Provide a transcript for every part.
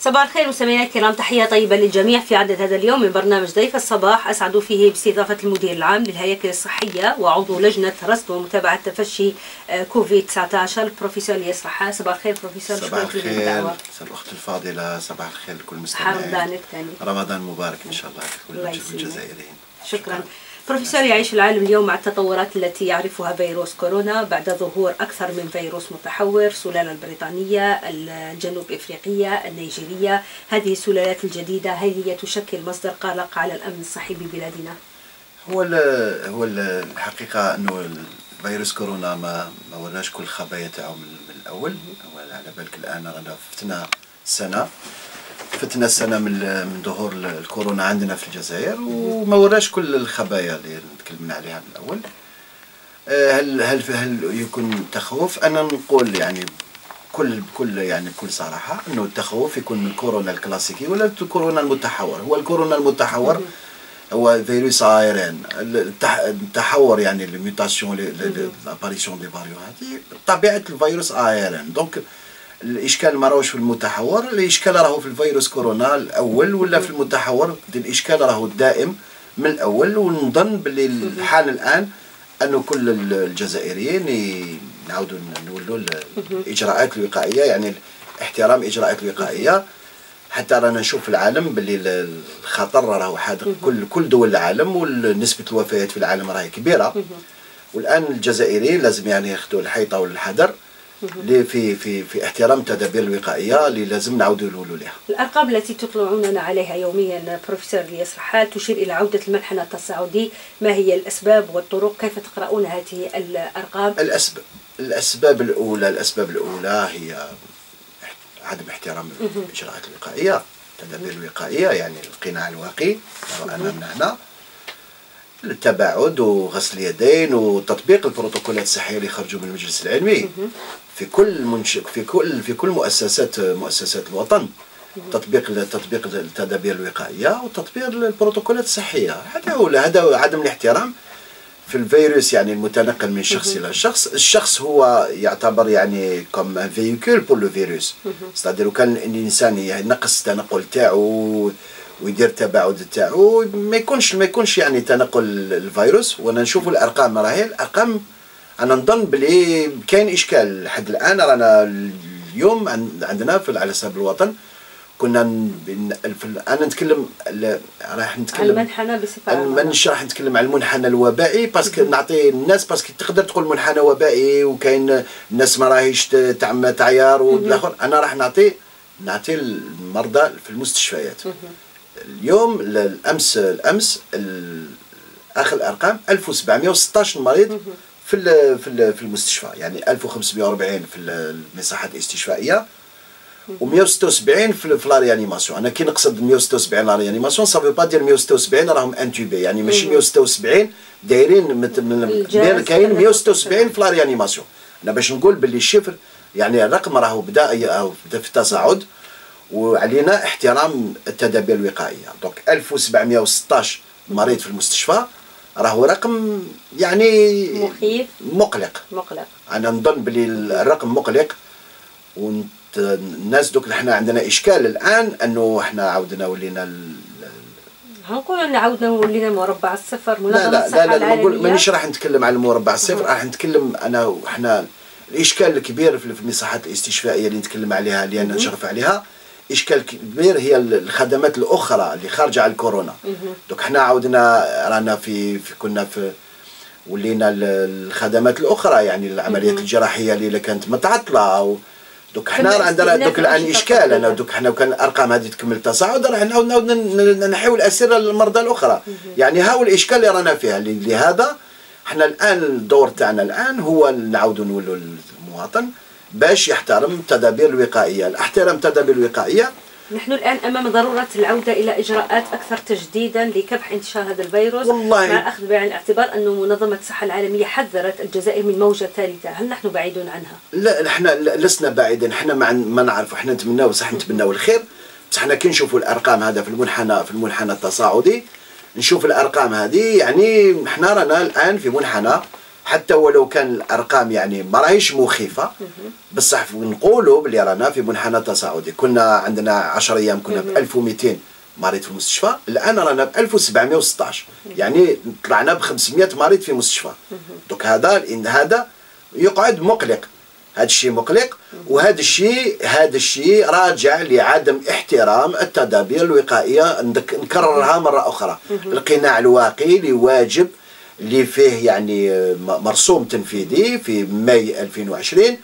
صباح الخير مستمعينا الكرام، تحية طيبة للجميع في عدد هذا اليوم من برنامج ضيف الصباح، أسعد فيه باستضافة المدير العام للهياكل الصحية وعضو لجنة رصد ومتابعة تفشي كوفيد 19 البروفيسور الياس رحال. صباح الخير بروفيسور. صباح الخير الأخت الفاضلة، صباح الخير لكل المستمعين. رمضان مبارك إن شاء الله لكل الجزائريين. شكرا. بروفيسور، يعيش العالم اليوم مع التطورات التي يعرفها فيروس كورونا بعد ظهور أكثر من فيروس متحور، السلالة البريطانية، الجنوب إفريقية، النيجيرية. هذه السلالات الجديدة هل هي تشكل مصدر قلق على الأمن الصحي ببلادنا؟ هو الحقيقة أنه فيروس كورونا ما ورناش كل الخبايا تاعو من الأول. هو على بالك الآن رانا فتنا السنة من ظهور الكورونا عندنا في الجزائر، وما وراش كل الخبايا اللي تكلمنا عليها من الأول. هل يكون تخوف؟ أنا نقول يعني بكل صراحة أنه التخوف يكون من الكورونا الكلاسيكي ولا الكورونا المتحور. هو الكورونا المتحور هو فيروس ايرين، التحور يعني الميوتاسيون لاباريسيون دي فاريون، هذه طبيعة الفيروس ايرين. دونك الاشكال ما راهوش في المتحور، الاشكال راهو في الفيروس كورونا الاول ولا في المتحور. الاشكال راهو دائم من الاول، ونظن باللي الحال الان انه كل الجزائريين نعاودوا نولوا الاجراءات الوقائيه، يعني احترام اجراءات الوقائيه. حتى رانا نشوف في العالم باللي الخطر راهو حاضر كل دول العالم، ونسبه الوفيات في العالم راهي كبيره. والان الجزائريين لازم يعني ياخذوا الحيطه والحذر في احترام التدابير الوقائيه اللي لازم نعاودوا نقولوا لها. الارقام التي تطلعوننا عليها يوميا بروفيسور الياس رحال تشير الى عوده المنحنى التصاعدي، ما هي الاسباب والطرق؟ كيف تقرؤون هذه الارقام؟ الاسباب الاولى هي عدم احترام الاجراءات الوقائيه، التدابير الوقائيه، يعني القناع الواقي امامنا هنا، التباعد وغسل اليدين وتطبيق البروتوكولات الصحيه اللي خرجوا من المجلس العلمي في كل مؤسسات الوطن. تطبيق التدابير الوقائيه وتطبيق البروتوكولات الصحيه. هذا عدم الاحترام في الفيروس، يعني المتنقل من شخص الى شخص. الشخص هو يعتبر يعني كوم ان فييكول بور لو فيروس، ستادير كان الانسان ينقص التنقل تاعو ويدير التباعد تاعو، ما يكونش يعني تنقل الفيروس. وانا نشوفوا الارقام راهي الارقام، انا نظن بلي كاين اشكال لحد الان. رانا اليوم عندنا على حساب الوطن كنا انا نتكلم راح نتكلم على المنحنى بصفه عامه، مانيش راح نتكلم على المنحنى الوبائي باسكو نعطي الناس، باسكو تقدر تقول منحنى وبائي وكاين الناس ما راهيش تعيار والاخر. انا راح نعطي المرضى في المستشفيات. اليوم الامس اخر الارقام 1716 مريض في المستشفى، يعني 1540 في المساحات الاستشفائيه و176 في لا ريانيماسيون. انا كي نقصد 176 لا ريانيماسيون صافي با دير 176 راهم انتوبي، يعني ماشي 176 دايرين كاين 176 في لا ريانيماسيون. انا باش نقول باللي الشفر يعني الرقم راهو بدا في التصاعد، وعلينا احترام التدابير الوقائيه. دونك 1716 مريض في المستشفى راهو رقم يعني مخيف مقلق. انا نظن باللي الرقم مقلق. الناس دوك احنا عندنا اشكال الان انه احنا عاودنا ولينا هنقول ان عاودنا ولينا مربع الصفر. لا نقول مانيش راح نتكلم على المربع الصفر، راح نتكلم احنا الاشكال الكبير في المساحات الاستشفائيه اللي نتكلم عليها، اللي انا نشرف عليها اشكال كبير، هي الخدمات الاخرى اللي خارجه على الكورونا. دوك احنا عاودنا رانا كنا في ولينا الخدمات الاخرى، يعني العمليات الجراحيه اللي كانت متعطله. دوك حنا عندنا دوك الان اشكال. انا دوك حنا وكان الارقام هذه تكمل تصاعد راح نعاود نحاول اسر المرضى الاخرى. يعني هاو الاشكال اللي رانا فيها. لهذا حنا الان الدور تاعنا الان هو نعاودوا نولوا المواطن باش يحترم التدابير الوقائيه. احترام التدابير الوقائيه. نحن الان امام ضروره العوده الى اجراءات اكثر تجديدا لكبح انتشار هذا الفيروس، والله مع اخذ بعين الاعتبار انه منظمه الصحه العالميه حذرت الجزائر من موجه ثالثه. هل نحن بعيدون عنها؟ لا احنا لسنا بعيدين. احنا ما نعرفوا، احنا نتمناو صح، نتمناو الخير، بس احنا كي نشوفوا الارقام هذا في المنحنى التصاعدي، نشوف الارقام هذه يعني احنا رانا الان في منحنى حتى ولو كان الارقام يعني ما راهيش مخيفه، بصح نقولوا بلي رانا في منحنى تصاعدي. كنا عندنا 10 ايام كنا ب 1200 مريض في المستشفى، الان رانا ب 1716، يعني طلعنا ب 500 مريض في مستشفى. دوك هذا يقعد مقلق، هذا الشيء مقلق، وهذا الشيء راجع لعدم احترام التدابير الوقائيه. نكررها مره اخرى، القناع الواقي لواجب اللي فيه يعني مرسوم تنفيذي في ماي 2020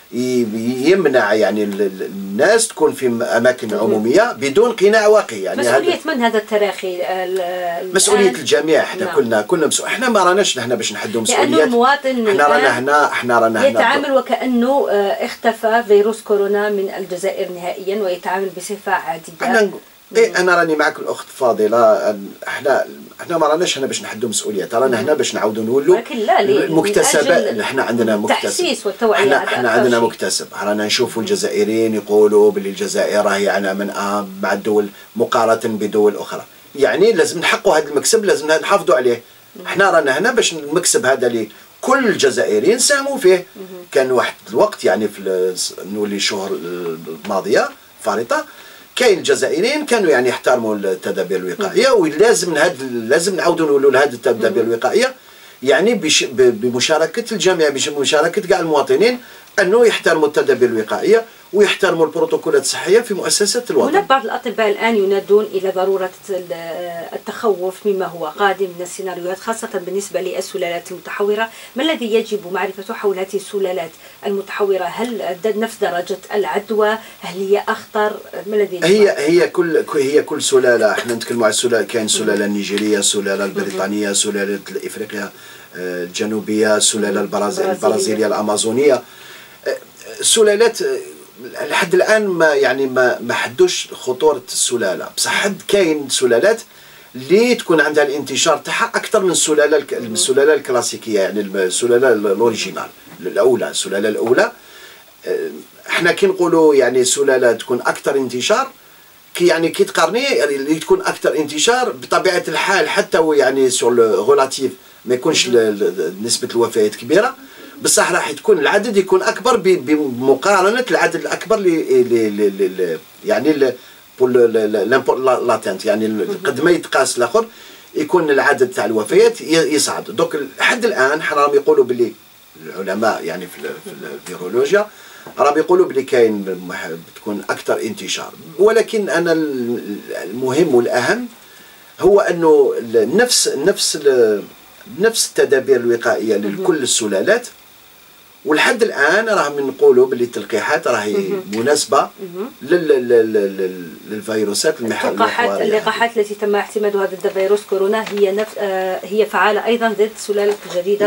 يمنع يعني الناس تكون في اماكن عموميه بدون قناع واقي. يعني مسؤوليه من هذا التراخي؟ مسؤوليه الجميع. احنا كلنا احنا ما راناش هنا باش نحدوا مسؤوليات، لانه المواطن احنا رانا هنا يتعامل وكانه اختفى فيروس كورونا من الجزائر نهائيا ويتعامل بصفه عاديه. انا راني معك الاخت فاضله، احنا ما راناش هنا باش نحدوا مسؤوليات، رانا هنا باش نعاودوا نولوا المكتسبات. احنا عندنا مكتسب، التحسيس والتوعيه. احنا عندنا مكتسب، رانا نشوفوا الجزائريين يقولوا باللي الجزائر راهي على من مع الدول مقارنه بدول اخرى. يعني لازم نحققوا هذا المكسب، لازم نحافظوا عليه. احنا رانا هنا باش المكسب هذا اللي كل الجزائريين ساهموا فيه. كان واحد الوقت يعني في نولي الشهور الماضيه فارطه، كاين الجزائريين كانوا يعني يحترموا التدابير الوقائيه، ولازم لازم نعاودوا نقولوا لهذه التدابير الوقائيه يعني بمشاركه الجميع، بمشاركه كاع المواطنين، انه يحترموا التدابير الوقائيه ويحترموا البروتوكولات الصحيه في مؤسسه الوطن. هناك بعض الاطباء الان ينادون الى ضروره التخوف مما هو قادم من السيناريوهات، خاصه بالنسبه للسلالات المتحوره. ما الذي يجب معرفته حول هذه السلالات المتحوره؟ هل نفس درجه العدوى؟ هل هي اخطر؟ ما الذي هي كل سلاله. احنا نتكلموا على السلاله، كاين السلاله النيجيريه، السلاله البريطانيه، سلاله افريقيا الجنوبيه، السلاله البرازيليه الامازونيه. سلالات لحد الان ما حدوش خطوره السلاله، بصح كاين سلالات اللي تكون عندها الانتشار تاعها اكثر من السلاله الكلاسيكيه، يعني السلاله الاوريجينال الاولى، السلاله الاولى. احنا كي نقولوا يعني سلاله تكون اكثر انتشار، كي تقارني اللي تكون اكثر انتشار بطبيعه الحال، حتى هو يعني سور غولاتيف ما يكونش نسبه الوفيات كبيره، بصح راح تكون العدد يكون اكبر بمقارنه العدد الاكبر يعني لامبور لاتنت، يعني قد ما يتقاس الاخر يكون العدد تاع الوفيات يصعد. دوك لحد الان راهم يقولوا باللي العلماء يعني في الفيرولوجيا راهم يقولوا باللي كاين بتكون اكثر انتشار، ولكن انا المهم والاهم هو انه نفس التدابير الوقائيه لكل السلالات. ولحد الان راهم نقولوا باللي التلقيحات راهي مناسبه للفيروسات المحوريه. اللقاحات التي تم اعتمادها ضد فيروس كورونا هي فعاله ايضا ضد السلاله الجديده.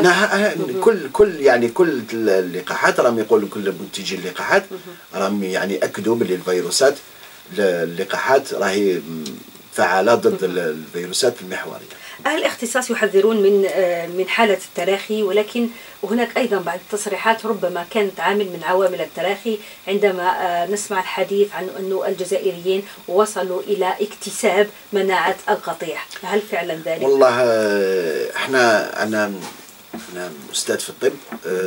كل اللقاحات راهم يقولوا، كل منتجي اللقاحات راهم يعني اكدوا باللي الفيروسات اللقاحات راهي فعاله ضد الفيروسات المحوريه. أهل الاختصاص يحذرون من حالة التراخي، ولكن هناك أيضا بعض التصريحات ربما كانت عامل من عوامل التراخي، عندما نسمع الحديث عن أن الجزائريين وصلوا إلى اكتساب مناعة القطيع. هل فعلا ذلك؟ والله أنا أستاذ في الطب.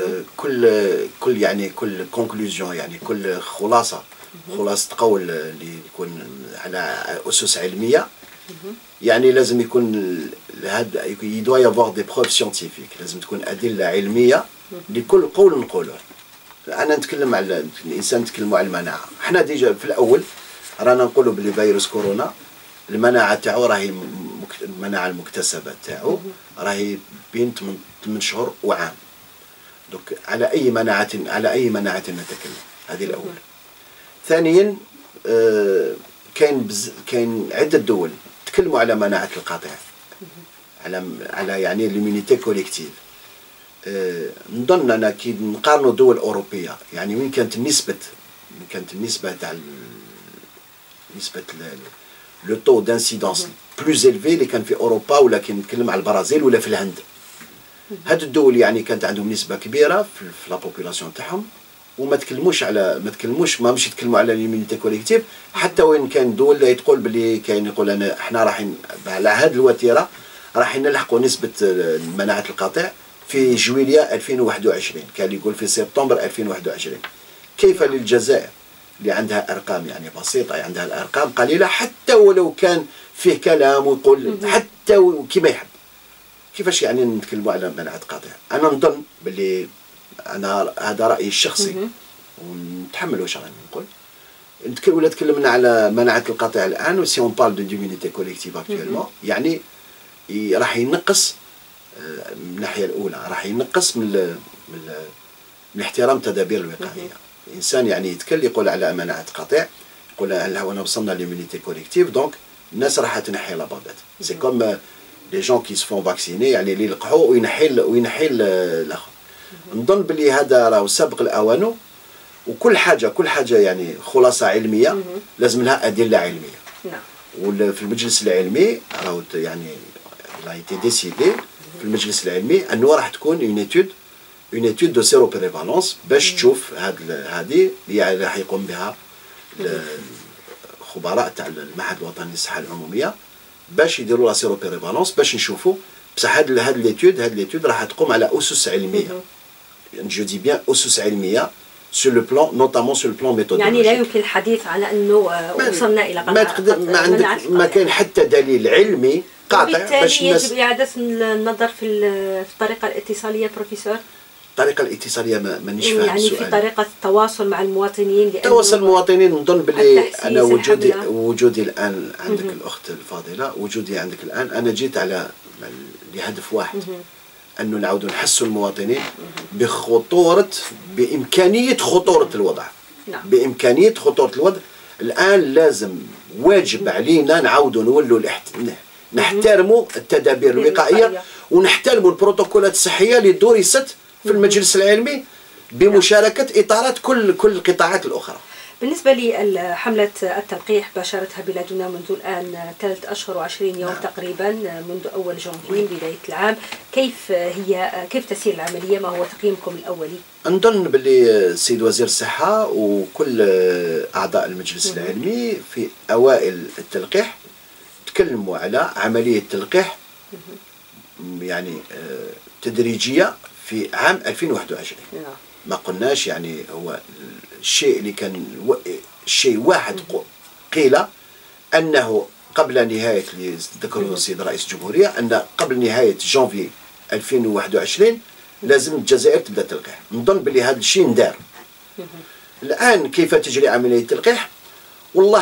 كل كونكلوزيون، يعني كل خلاصة قول اللي يكون على أسس علمية، يعني لازم يكون هذا يدوا يافوار دي بروف سيانتيفيك، لازم تكون أدلة علمية لكل قول نقوله. أنا نتكلم على الإنسان، نتكلموا على المناعة. احنا ديجا في الأول رانا نقولوا بلي فيروس كورونا المناعة تاعو راهي المناعة المكتسبة تاعو راهي بين 8 شهور وعام. دوك على أي مناعة نتكلم، هذه الأول. ثانيا كاين عدة دول تكلموا على مناعة القطيع، على يعني ليمونيتي كوليكتيف. نظن أنا كي نقارنوا دول أوروبية، يعني وين كانت النسبة تاع نسبة لو طو دانسيدونس بلوز إلفي اللي كان في أوروبا، ولا كي نتكلم على البرازيل ولا في الهند. هاد الدول يعني كانت عندهم نسبة كبيرة في لا بوبولاسيون تاعهم، وما مش يتكلموا على ليمونيتي كوليكتيف. حتى وين كان دول اللي تقول باللي كاين يقول احنا راح على هذه الوتيره راح نلحقوا نسبه مناعه القطيع في جويلية 2021، كان يقول في سبتمبر 2021. كيف للجزائر اللي عندها أرقام يعني بسيطة، عندها الأرقام قليلة، حتى ولو كان فيه كلام ويقول حتى كما يحب، كيفاش يعني نتكلموا على مناعة قاطعة؟ أنا نظن باللي أنا هذا رأيي الشخصي ونتحمل واش راني نقول. ولا تكلمنا على مناعة القاطع الآن، وسي اون بارل دو ديمونيتي كوليكتيف اكتويلمون، يعني راح ينقص من الناحية الأولى، راح ينقص من احترام تدابير الوقائية. الإنسان يعني يتكلم يقول على مناعة قاطع، يقول هلا وانا وصلنا ليمونيتي كوليكتيف، دونك الناس راح تنحي لابابات. سي كوم لي جون كي سفون فاكسيني، يعني اللي يلقحوا وينحي الآخر. نظن بلي هذا راهو سابق الأوان، وكل حاجة يعني خلاصة علمية لازم لها أدلة علمية. نعم. وفي المجلس العلمي راهو يعني لا ايتي ديسيدي في المجلس العلمي انه راح تكون اون ايتود دو سيرو بريفالونس باش تشوف هذه اللي راح يقوم بها الخبراء تاع المعهد الوطني للصحة العمومية، باش يديروا لا سيرو بريفالونس باش نشوفوا بصح هاد ليتود راح تقوم على أسس علمية. جو دي بيان أسس علمية sur le plan notamment sur le plan méthodologique. يعني لا يمكن الحديث على انه وصلنا الى ما كان حتى دليل علمي قاطع باش الناس. يجب اعاده النظر في الطريقه الاتصاليه بروفيسور. الطريقه الاتصاليه مانيش فاهم يعني السؤال. في طريقه التواصل مع المواطنين، تواصل المواطنين. نظن بلي انا وجودي الان عندك الاخت الفاضله، وجودي عندك الان انا جيت على لهدف واحد، أنه نعاودوا نحسوا المواطنين بإمكانية خطورة الوضع. نعم. بإمكانية خطورة الوضع. الآن لازم واجب علينا نعاودوا نولوا نحترموا التدابير الوقائية ونحترموا البروتوكولات الصحية اللي درست في المجلس العلمي بمشاركة إطارات كل القطاعات الأخرى. بالنسبة لحملة التلقيح باشرتها بلادنا منذ الآن 3 أشهر و20 يوم تقريبا، منذ أول جونفي بداية العام. كيف تسير العملية؟ ما هو تقييمكم الأولي؟ نظن باللي السيد وزير الصحة وكل أعضاء المجلس العلمي في أوائل التلقيح تكلموا على عملية تلقيح يعني تدريجية في عام 2021. ما قلناش يعني هو الشيء اللي كان شيء واحد قيل أنه قبل نهاية اللي ذكره السيد رئيس الجمهورية، أن قبل نهاية جانفي 2021 لازم الجزائر تبدأ تلقيح. نظن بلي هذا الشيء ندار. الآن كيف تجري عملية التلقيح؟ والله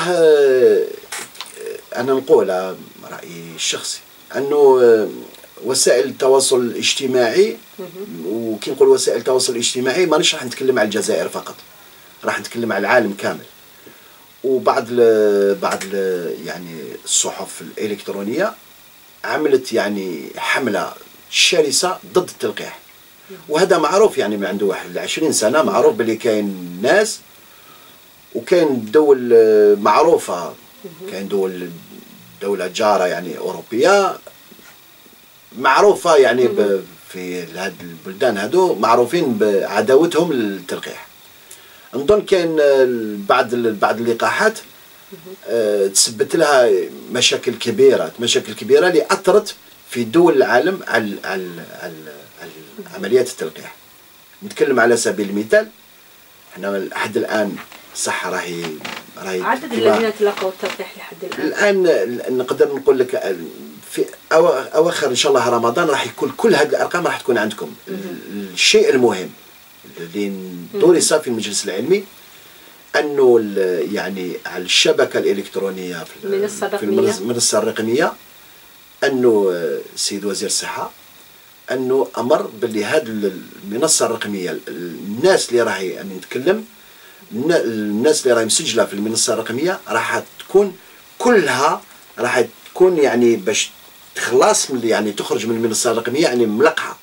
أنا نقول رأيي الشخصي أنه وسائل التواصل الاجتماعي، وكي نقول وسائل التواصل الاجتماعي مانيش راح نتكلم على الجزائر فقط، راح نتكلم على العالم كامل. وبعض يعني الصحف الإلكترونية عملت يعني حملة شرسة ضد التلقيح، وهذا معروف يعني من عنده واحد 20 سنة معروف بلي كاين ناس وكاين دول معروفة، كاين دولة جارة يعني أوروبية معروفة يعني في هاد البلدان هادو معروفين بعداوتهم للتلقيح. نظن كاين بعض اللقاحات تسبت لها مشاكل كبيرة اللي أثرت في دول العالم على عمليات التلقيح. نتكلم على سبيل المثال، احنا لحد الآن صح راهي عدد الذين تلقوا التلقيح لحد الآن نقدر نقول لك في أواخر إن شاء الله رمضان راح يكون كل هذه الأرقام راح تكون عندكم. الشيء المهم اللي درس في المجلس العلمي أنه يعني على الشبكة الإلكترونية في المنصة الرقمية، أنه السيد وزير الصحة أنه أمر باللي هذه المنصة الرقمية الناس اللي راهي يعني نتكلم الناس اللي راهي مسجلة في المنصة الرقمية راح تكون كلها راح تكون يعني باش تخلص من يعني تخرج من المنصة الرقمية يعني ملقحة.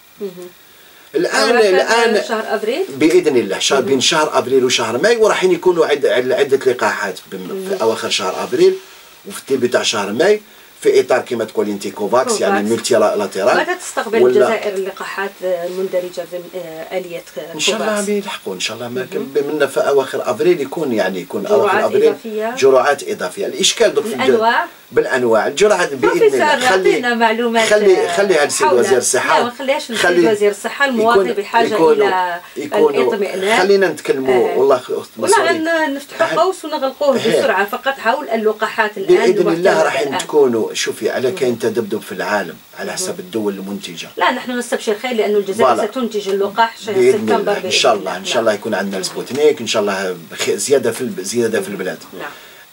الآن شهر أبريل بإذن الله بين شهر أبريل وشهر ماي، وراح يكونوا عدة لقاحات في أواخر شهر أبريل وفي الديبي تاع شهر ماي في إطار كما تقول انت كوفاكس يعني ملتي لاترال. متى تستقبل الجزائر اللقاحات المندرجة في آلية كوفاكس؟ إن شاء الله بيلحقوا إن شاء الله من في أواخر أبريل يكون أواخر أبريل جرعات إضافية. الإشكال بالانواع الجرعه باذن الله. خلينا معلومات. خلي هذا السيد وزير الصحه. لا ما خليهاش السيد وزير الصحه، المواطن بحاجه الى الاطمئنان. خلينا نتكلموا والله نفتحوا قوس ونغلقوه بسرعه، فقط حول اللقاحات الان باذن الله راح تكونوا. شوفي على كاين تذبذب في العالم على حسب الدول المنتجه. لا نحن نستبشر خير لانه الجزائر ستنتج اللقاح سبتمبر ان شاء الله. ان شاء الله يكون عندنا السبوتنيك ان شاء الله زياده في البلاد. نعم.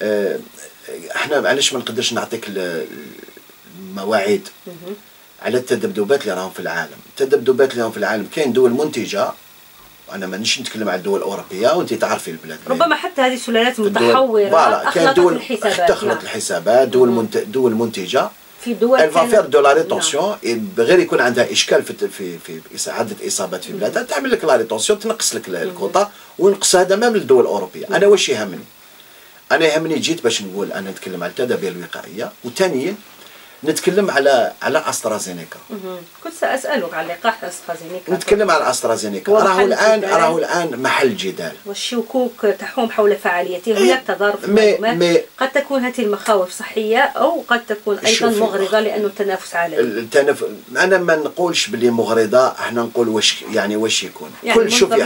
احنا معلش ما نقدرش نعطيك المواعيد على التذبذبات اللي راهم في العالم. التذبذبات اللي راهم في العالم كاين دول منتجه، انا مانيش نتكلم على الدول الاوروبيه وانت تعرفي البلاد ربما حتى هذه السلالات المتحوره اخلطت الحسابات. تخلط الحسابات. دول منتجه في دول الفافير دو لا ريتونسيون غير يكون عندها اشكال في عده اصابات في بلادها تعمل لك لا ريتونسيون، تنقص لك الكوطا ونقص هذا ما من الدول الاوروبيه. انا واش يهمني؟ انا يهمني جيت باش نقول انا نتكلم على التدابير الوقائيه، وثانيا نتكلم على استرازينيكا. كنت سأسألك على لقاح استرازينيكا. نتكلم على استرازينيكا. راهو الان محل جدال والشكوك تحوم حول فعاليته. هناك تضارب في المعلومات. قد تكون هذه المخاوف صحيه او قد تكون ايضا مغرضه لانه التنافس عالمي. انا ما نقولش باللي مغرضه، احنا نقول واش يكون. كل شوفي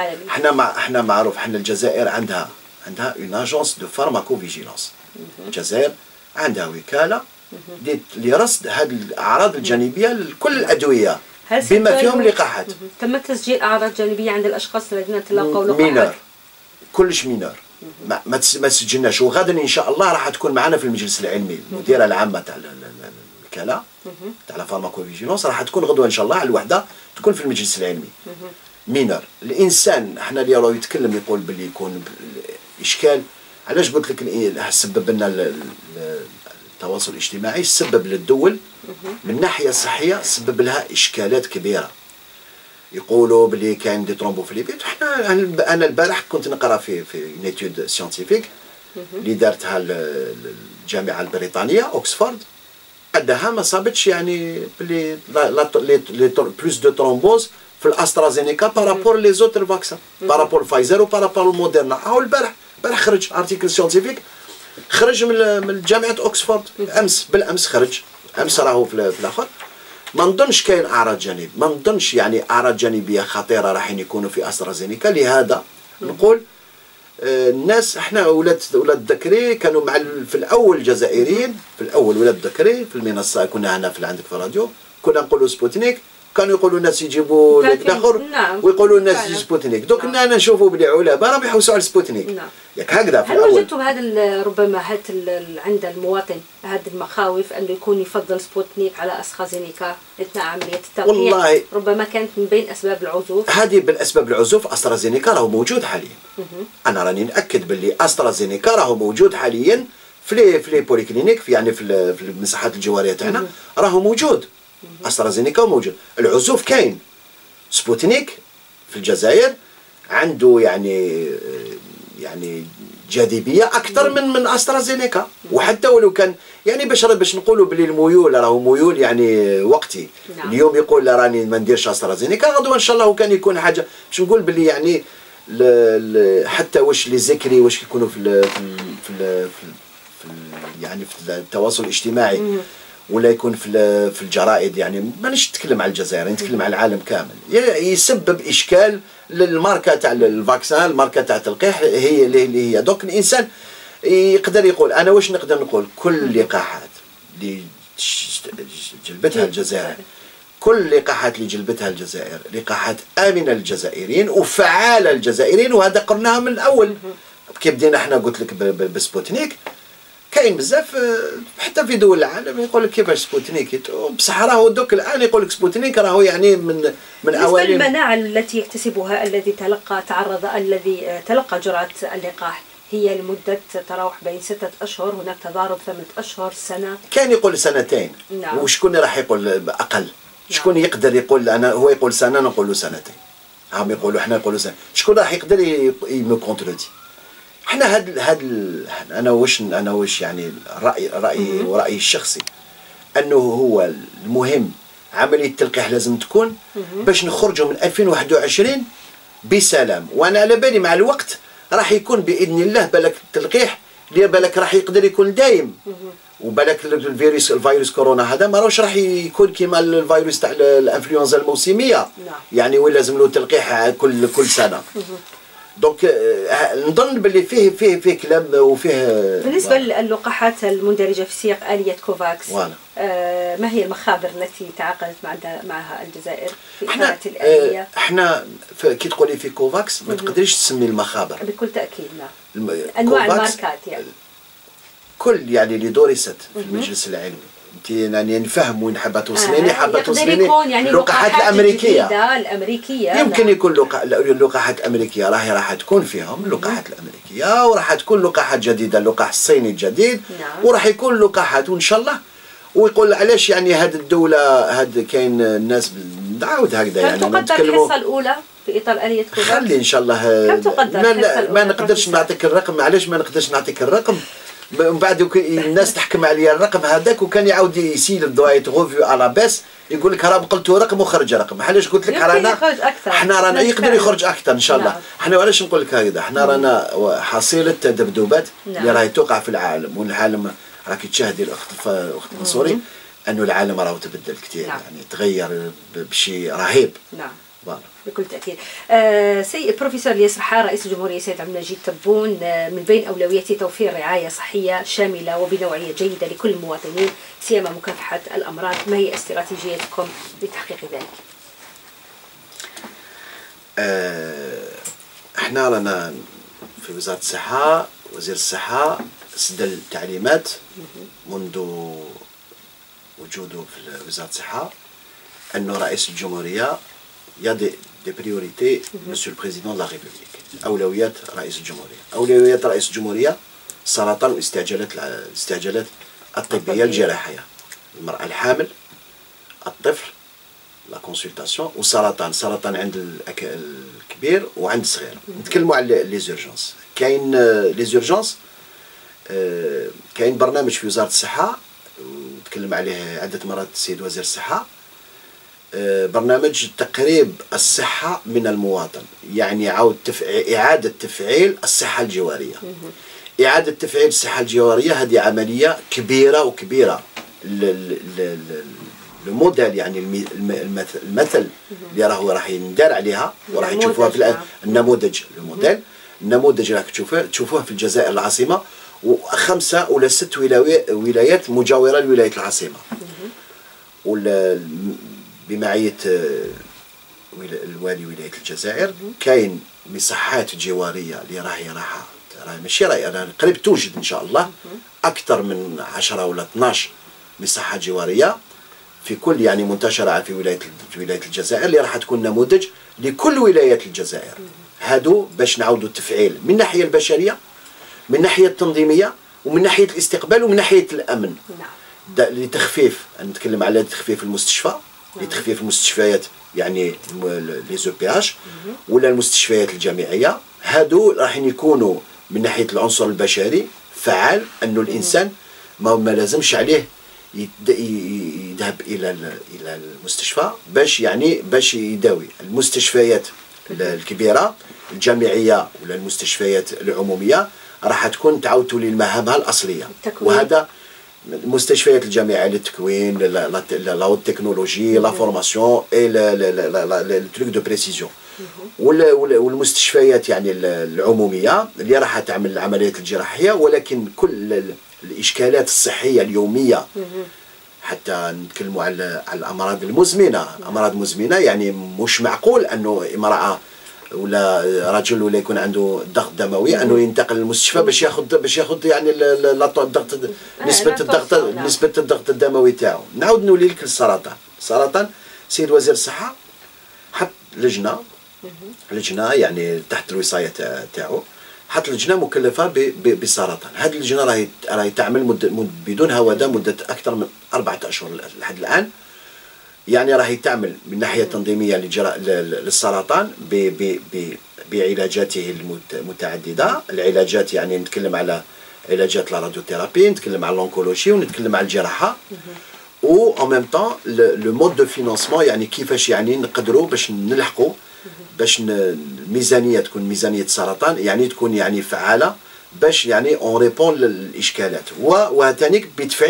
احنا معروف احنا الجزائر عندها اون اجونس دو فارماكو فيجيلانس. الجزائر عندها وكاله لرصد هذه الاعراض الجانبيه لكل الادويه بما فيهم اللقاحات. تم تسجيل اعراض جانبيه عند الاشخاص الذين تلقوا لقاحات؟ مينور، كلش مينور. ما سجلناش. وغدا ان شاء الله راح تكون معنا في المجلس العلمي المديره العامه تاع الوكاله تاع الفارماكو فيجيلانس، راح تكون غدوه ان شاء الله على الوحده تكون في المجلس العلمي. مينور الانسان احنا اللي راه يتكلم يقول باللي يكون اشكال. علاش قلت لك سبب لنا التواصل الاجتماعي، سبب للدول من الناحيه الصحيه سبب لها اشكالات كبيره. يقولوا بلي كاين دي ترومبوفليبيت. انا البارح كنت نقرا في نيتود سيانتيفيك اللي دارتها الجامعه البريطانيه اوكسفورد، عندها ما صابتش يعني بلي بلوس دو ترومبوز في الاسترازينيكا بارابور لي زوتر فاكسان، بارابور فايزر وبارابور موديرنا. هاو البارح خرج ارتيكل سيانتيفيك خرج من جامعه اوكسفورد بالامس خرج. امس راهو في الاخر. ما نظنش كاين اعراض جانبيه، ما نظنش يعني اعراض جانبيه خطيره راح يكونوا في استرازينيكا. لهذا نقول الناس احنا ولاد الذكري كانوا مع في الاول الجزائريين، في الاول ولاد الذكري في المنصه كنا هنا عندك في الراديو كنا نقولوا سبوتنيك، كانوا يقولوا الناس يجيبوا الاخر ويقولوا الناس يجي سبوتنيك. دوك انا نشوفوا بلي علماء راهم يحوسوا على سبوتنيك. ياك هكذا في هل وجدتم هذا ربما عند المواطن هذه المخاوف انه يكون يفضل سبوتنيك على استرازينيكا اثناء عمليه التلقيح؟ والله ربما كانت من بين اسباب العزوف. هذه بالاسباب العزوف. استرازينيكا راهو موجود حاليا. انا راني ناكد باللي استرازينيكا راهو موجود حاليا في لي بوليكلينيك يعني في المساحات الجواريه تاعنا راهو موجود. استرازينيكا موجود. العزوف كاين. سبوتنيك في الجزائر عنده يعني جاذبيه اكثر من استرازينيكا. وحتى ولو كان يعني باش نقولوا بلي الميول راهو ميول يعني وقتي. اليوم يقول لا راني ما نديرش استرازينيكا، غدوه ان شاء الله وكان يكون حاجه باش نقول بلي يعني حتى واش لي ذكري واش يكونوا في يعني في التواصل الاجتماعي ولا يكون في الجرائد. يعني مانيش نتكلم على الجزائر، نتكلم على العالم كامل. يسبب اشكال للماركه تاع الفاكسان، الماركه تاع التلقيح هي اللي هي. دوك الانسان يقدر يقول انا واش نقدر نقول كل اللقاحات اللي جلبتها الجزائر، كل اللقاحات اللي جلبتها الجزائر لقاحات امنه للجزائريين وفعاله للجزائريين. وهذا قلناها من الاول كي بدينا احنا قلت لك بسبوتنيك. كاين بزاف حتى في دول العالم يقول لك كيفاش سبوتنيك، بصح راهو دوك الان يقول لك سبوتنيك راهو يعني من اوائل المناعه التي يكتسبها الذي تلقى جرعه اللقاح هي لمده تراوح بين 6 اشهر، هناك تضارب 8 اشهر، سنه. كان يقول سنتين. نعم. وشكون راح يقول اقل؟ شكون يقدر يقول هو يقول سنه نقولوا سنتين. هم يقولوا احنا نقولوا سنه. شكون راح يقدر يمو كونترودي؟ احنا انا واش يعني رأيي الشخصي انه هو المهم عمليه التلقيح لازم تكون باش نخرجوا من 2021 بسلام. وانا على بالي مع الوقت راح يكون باذن الله بالك التلقيح اللي بالك راح يقدر يكون دايم. وبالك الفيروس كورونا هذا ما راهوش راح يكون كيما الفيروس تاع الانفلونزا الموسميه، يعني وين لازم له تلقيح كل سنه. دونك نظن باللي فيه كلام وفيه. بالنسبه للقاحات المندرجه في سياق اليه كوفاكس، ما هي المخابر التي تعاقدت معها الجزائر في إدارة الآلية؟ احنا كي تقولي في كوفاكس ما تقدريش تسمي المخابر بكل تاكيد. نعم، انواع الماركات يعني كل يعني اللي درست في المجلس العلمي. انت يعني نفهم وين حابه توصليني، حابه توصليني يعني اللقاحات الامريكيه يمكن يكون اللقاحات الامريكيه راح تكون فيهم اللقاحات الامريكيه، وراح تكون لقاحات جديده، اللقاح الصيني الجديد. وراح يكون لقاحات وان شاء الله. ويقول علاش يعني هذه الدوله هذا كاين الناس نعاود هكذا يعني تقدر الحصه الاولى في اطار اليه كوفاكس؟ خلي ان شاء الله. كم تقدر ما نقدرش نعطيك الرقم. علاش ما نقدرش نعطيك الرقم؟ من بعد الناس تحكم عليا الرقم هذاك، وكان يعاود يسيل الدوايت غوفيو على باس يقول لك راه قلت رقم وخرج رقم. علاش قلت لك رانا احنا رانا يقدر يخرج اكثر ان شاء الله. احنا علاش نقول لك هكذا؟ احنا رانا حصيله تذبذبات اللي راهي توقع في العالم، والعالم راكي تشاهدي الاخت منصوري انه العالم راه تبدل كثير. يعني تغير بشيء رهيب. نعم بكل تأكيد. سيد بروفيسور الياس رحال رئيس الجمهورية السيد عبد المجيد تبون، من بين أولويات توفير رعاية صحية شاملة وبنوعية جيدة لكل المواطنين سيما مكافحة الأمراض، ما هي استراتيجيتكم لتحقيق ذلك؟ احنا رانا في وزارة الصحة، وزير الصحة سدل تعليمات منذ وجوده في وزارة الصحة أنه رئيس الجمهورية يا دي بريوريتي مسيو البريزيدون لا ريبوبليك. أولويات رئيس الجمهورية. أولويات رئيس الجمهورية السرطان والاستعجالات الطبية الجراحية، المرأة الحامل، الطفل، لا كونسلطاسيون، والسرطان عند الكبير وعند الصغير. نتكلموا على لي زورجونس. كاين لي زورجونس، كاين برنامج في وزارة الصحة وتكلم عليه عدة مرات السيد وزير الصحة، برنامج تقريب الصحة من المواطن، يعني إعادة تفعيل الصحة الجوارية. إعادة تفعيل الصحة الجوارية هذه عملية كبيرة الموديل يعني المثل اللي راح يندار عليها وراح تشوفوها في النموذج. النموذج راح تشوفوه في الجزائر العاصمة و5 ولا 6 ولايات مجاورة لولاية العاصمة، بمعية الوالي ولاية الجزائر. كاين مصحات جوارية اللي راهي ماشي راهي قريب توجد إن شاء الله أكثر من 10 ولا 12 مصحة جوارية في كل يعني منتشرة في ولاية الجزائر، اللي راح تكون نموذج لكل ولايات الجزائر. هادو باش نعاودوا التفعيل من الناحية البشرية، من الناحية التنظيمية، ومن ناحية الاستقبال، ومن ناحية الأمن. لتخفيف، نتكلم على تخفيف المستشفى، لتخفيف المستشفيات يعني لي زو بي اش ولا المستشفيات الجامعية. هادو راح يكونوا من ناحية العنصر البشري فعال، أنه الإنسان ما لازمش عليه يذهب إلى المستشفى باش يداوي. المستشفيات الكبيرة الجامعية ولا المستشفيات العمومية راح تكون تعاود تولي لمهامها الأصلية. وهذا المستشفيات الجامعية للتكوين، لا تكنولوجي، لا فورماسيون اي لو تروك دو بريسيزيون، والمستشفيات يعني العمومية اللي راح تعمل العمليات الجراحية. ولكن كل الإشكالات الصحية اليومية، حتى نتكلموا على الأمراض المزمنة. أمراض مزمنة يعني مش معقول أنه امرأة ولا رجل ولا يكون عنده ضغط دموي انه ينتقل للمستشفى باش ياخذ يعني الضغط، نسبة الضغط الدموي تاعو. نعاود نولي لك السرطان. سيد وزير الصحة حط لجنة يعني تحت الوصاية تاعو، حط لجنة مكلفة بالسرطان. هذه اللجنة راهي تعمل بدون هوادة مدة أكثر من 4 أشهر لحد الآن. يعني راهي تعمل من ناحية تنظيمية للسرطان بعلاجاته المتعددة. العلاجات يعني نتكلم على علاجات لا راديوثيرابي، نتكلم على الأونكولوجي، ونتكلم على الجراحة. و en même temps le mode de financement، يعني كيفاش يعني نقدروا باش نلحقوا باش الميزانية تكون ميزانية السرطان يعني تكون يعني فعالة باش يعني اون ريبون للاشكالات. وثانيك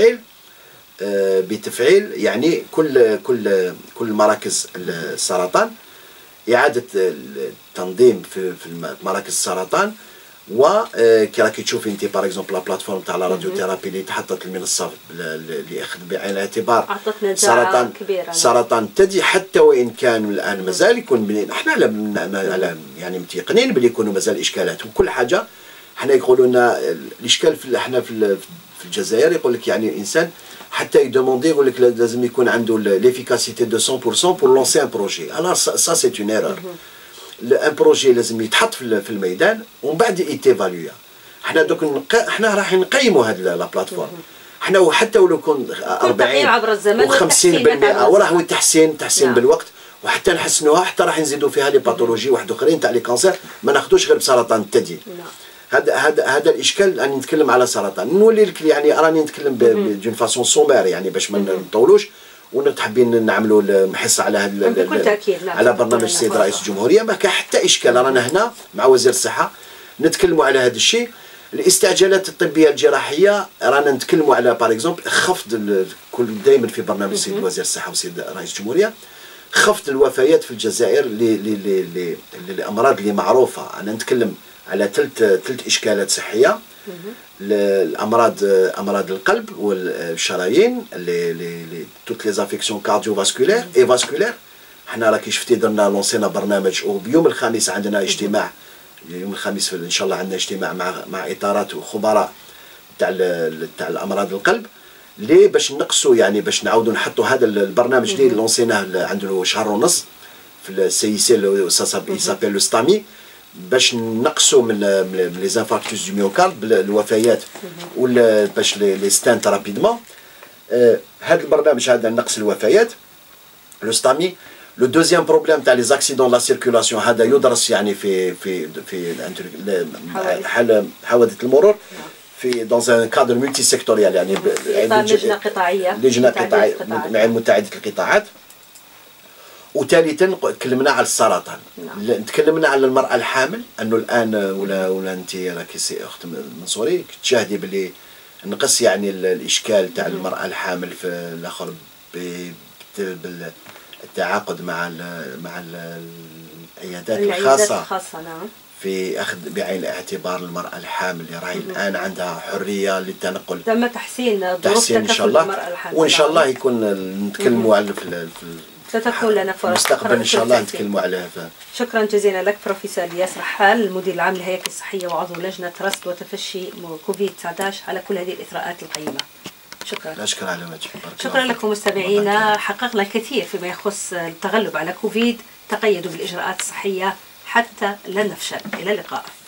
بتفعيل يعني كل مراكز السرطان، اعاده التنظيم في مراكز السرطان. و كي راكي تشوفي انت باغ اكزومبل لا بلاتفورم تاع لا راديو ثيرابي اللي تحطت المنصه اللي اخذ بعين الاعتبار سرطان الثدي، حتى وان كان الان مازال يكون احنا على يعني متيقنين بلي يكونوا مازال اشكالات وكل حاجه. حنا يقولوا لنا الاشكال احنا في الجزائر يقول لك يعني الانسان حتى يدوموندي يقول لك لازم يكون عنده ليفيكاسيتي دو 100% بور لونسي ان بروجي. الوغ سا سي اون ايرور. ان بروجي لازم يتحط في الميدان ومن بعد يتيفاليو. حنا دوك حنا راح نقيموا هاد لا بلاتفورم. حنا حتى ولو كون 40 عبر الزمن و50% وراه تحسين بالوقت، وحتى نحسنوها، حتى راح نزيدوا فيها لي باثولوجي واحد اخرين تاع لي كانسير، ما ناخذوش غير بسرطان الثدي. هذا الاشكال. راني نتكلم على سرطان. نولي لك يعني راني نتكلم دون فاسون سومير يعني باش ما نطولوش، ونحبين نعملوا حصه على على برنامج السيد رئيس الجمهوريه. ما كان حتى اشكال. رانا هنا مع وزير الصحه نتكلموا على هذا الشيء. الاستعجالات الطبيه الجراحيه رانا نتكلموا على باغ اكزومبل خفض كل دائما في برنامج السيد وزير الصحه والسيد رئيس الجمهوريه خفض الوفيات في الجزائر للامراض اللي معروفه. انا نتكلم على ثلاث اشكالات صحيه. امراض القلب والشرايين، توت لي زافيكسيون كارديو فاسكولير اي فاسكولير. حنا راكي شفتي درنا لونسينا برنامج، وبيوم الخميس عندنا اجتماع. يوم الخميس ان شاء الله عندنا اجتماع مع اطارات وخبراء تاع الامراض القلب، ليه باش نقصوا يعني باش نعاودوا نحطوا هذا البرنامج اللي لونسيناه عنده شهر ونص في السي سي اللي سابيل لو ستامي، باش نقصوا من لي زانفاركتوس دو ميوكارد الوفيات ولا باش لي ستانت رابيدمون. هذا البرنامج هذا نقص الوفيات لو ستامي. لو دوزيام بروبليم تاع لي زاكسيدون لا سيركولاسيون هذا يدرس يعني في حوادث المرور في دون ان كادر ملتي سيكتوريال يعني لجنه قطاعيه مع متعدده القطاعات. وثالثا تكلمنا على السرطان. تكلمنا على المراه الحامل، انه الان ولا انت راكي سي اخت منصوري تشاهدي باللي نقص يعني الاشكال تاع المراه الحامل في الاخر بالتعاقد مع العيادات الخاصه نعم. في اخذ بعين الاعتبار المراه الحامل اللي راهي الان عندها حريه للتنقل. تم تحسين ظروف ان شاء الله، وان شاء الله يكون نتكلموا على ستكون لنا فرص مستقبلا ان شاء الله نتكلموا عليها. شكرا جزيلا لك بروفيسور الياس رحال، المدير العام للهيئه الصحيه وعضو لجنه رصد وتفشي كوفيد 19 على كل هذه الاثراءات القيمه. شكرا. لا شكرا على وجهك. شكرا لكم مستمعينا، حققنا الكثير فيما يخص التغلب على كوفيد. تقيدوا بالاجراءات الصحيه حتى لا نفشل. الى اللقاء.